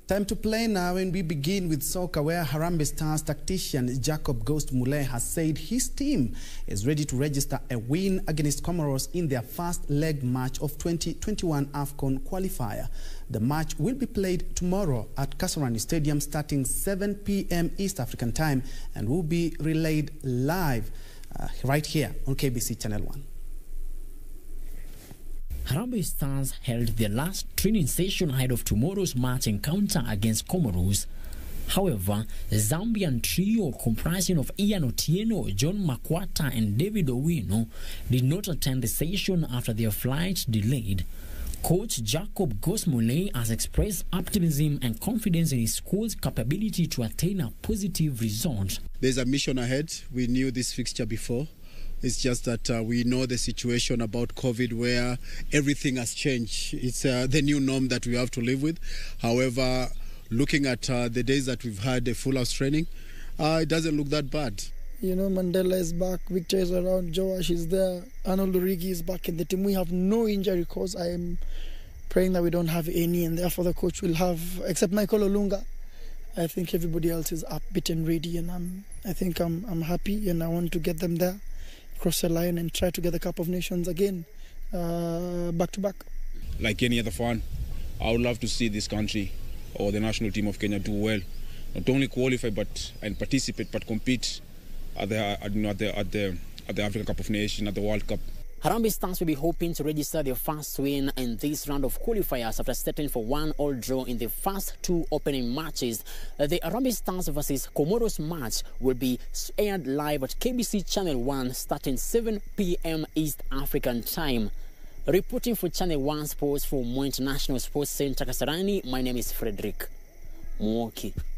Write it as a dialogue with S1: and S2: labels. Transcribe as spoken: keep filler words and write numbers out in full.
S1: Time to play now, and we begin with soccer, where Harambee Stars tactician Jacob Mulee has said his team is ready to register a win against Comoros in their first leg match of twenty twenty-one AFCON qualifier. The match will be played tomorrow at Kasarani Stadium starting seven p m East African time and will be relayed live uh, right here on K B C Channel one.
S2: Harambee Stars held their last training session ahead of tomorrow's match encounter against Comoros. However, the Zambian trio comprising of Ian Otieno, John Makwata and David Owino did not attend the session after their flight delayed. Coach Jacob Mulee has expressed optimism and confidence in his school's capability to attain a positive result.
S3: There's a mission ahead. We knew this fixture before. It's just that uh, we know the situation about COVID where everything has changed. It's uh, the new norm that we have to live with. However, looking at uh, the days that we've had a full house training, uh, it doesn't look that bad.
S4: You know, Mandela is back, Victor is around, Joash is there, Arnold Origi is back in the team. We have no injury cause. I am praying that we don't have any, and therefore the coach will have, except Michael Olunga. I think everybody else is upbeat and ready, and I'm, I think I'm, I'm happy, and I want to get them there, cross the line and try to get the Cup of Nations again, uh, back to back.
S5: Like any other fan, I would love to see this country or the national team of Kenya do well. Not only qualify but and participate, but compete at the, at, you know, at the, at the, at the African Cup of Nations, at the World Cup.
S2: Harambee Stars will be hoping to register their first win in this round of qualifiers after settling for one all draw in the first two opening matches. Uh, the Harambee Stars versus Comoros match will be aired live at K B C Channel one starting seven p m East African time. Reporting for Channel one Sports from Mo International Sports Center, Kasarani, my name is Frederick Mwoki.